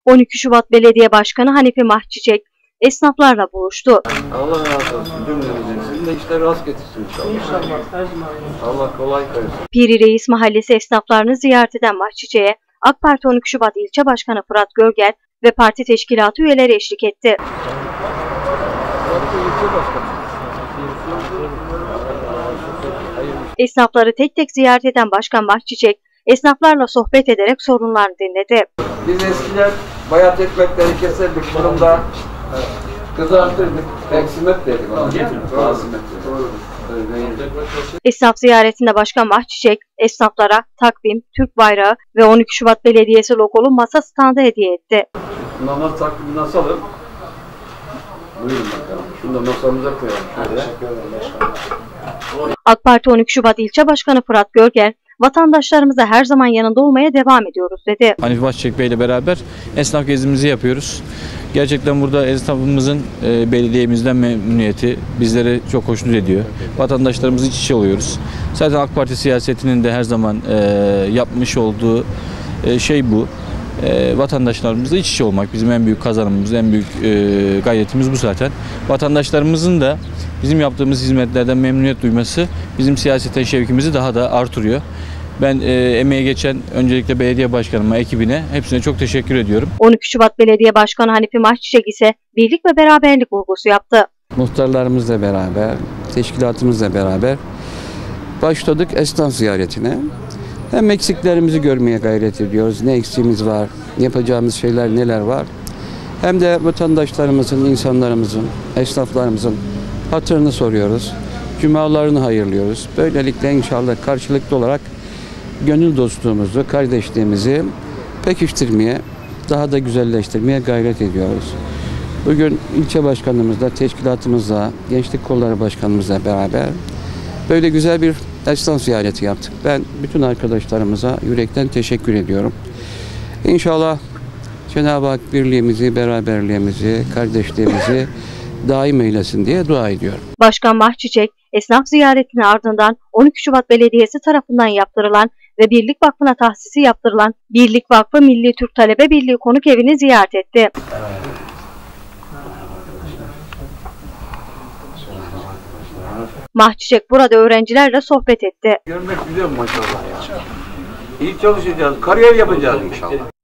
12 Şubat Belediye Başkanı Hanifi Mahçiçek esnaflarla buluştu. Allah razı olsun cümlemizin. Sizin de işler rast getirsin inşallah. İnşallah her zaman. Allah kolay gelsin. Piri Reis Mahallesi esnaflarını ziyaret eden Mahçiçek'e AK Parti 12 Şubat İlçe Başkanı Fırat Görger ve parti teşkilatı üyeleri eşlik etti. Esnafları tek tek ziyaret eden Başkan Mahçiçek, esnaflarla sohbet ederek sorunlarını dinledi. Biz eskiden bayat ekmekleri keserdik, fırında kızartırdık, peksimet dedik ona. Esnaf ziyaretinde Başkan Mahçiçek, esnaflara takvim, Türk bayrağı ve 12 Şubat Belediyesi logolu masa standı hediye etti. Namaz takvimini asalım. Buyurun bakalım. Şunu da masamıza koyalım. AK Parti 12 Şubat İlçe Başkanı Fırat Görger, vatandaşlarımıza her zaman yanında olmaya devam ediyoruz dedi. Hanifi Mahçiçek Bey ile beraber esnaf gezimizi yapıyoruz. Gerçekten burada esnafımızın belediyemizden memnuniyeti bizleri çok hoşnut ediyor. Vatandaşlarımız iç içe oluyoruz. Zaten AK Parti siyasetinin de her zaman yapmış olduğu şey bu. Vatandaşlarımızla iç içe olmak bizim en büyük kazanımımız, en büyük gayretimiz bu zaten. Vatandaşlarımızın da bizim yaptığımız hizmetlerden memnuniyet duyması bizim siyaseten şevkimizi daha da artırıyor. Ben emeğe geçen öncelikle belediye başkanıma, ekibine, hepsine çok teşekkür ediyorum. 12 Şubat Belediye Başkanı Hanifi Mahçiçek ise birlik ve beraberlik vurgusu yaptı. Muhtarlarımızla beraber, teşkilatımızla beraber başladık esnaf ziyaretine. Hem eksiklerimizi görmeye gayret ediyoruz. Ne eksiğimiz var, yapacağımız şeyler neler var. Hem de vatandaşlarımızın, insanlarımızın, esnaflarımızın hatırını soruyoruz. Cumalarını hayırlıyoruz. Böylelikle inşallah karşılıklı olarak gönül dostluğumuzu, kardeşliğimizi pekiştirmeye, daha da güzelleştirmeye gayret ediyoruz. Bugün ilçe başkanımızla, teşkilatımızla, gençlik kolları başkanımızla beraber böyle güzel bir esnaf ziyareti yaptık. Ben bütün arkadaşlarımıza yürekten teşekkür ediyorum. İnşallah Cenab-ı Hak birliğimizi, beraberliğimizi, kardeşliğimizi daim eylesin diye dua ediyorum. Başkan Mahçiçek, esnaf ziyaretinin ardından 12 Şubat Belediyesi tarafından yaptırılan ve Birlik Vakfı'na tahsisi yaptırılan Birlik Vakfı Milli Türk Talebe Birliği konuk evini ziyaret etti. Mahçiçek burada öğrencilerle sohbet etti. Görmek güzel maşallah ya. İyi çalışacağız, kariyer yapacağız inşallah.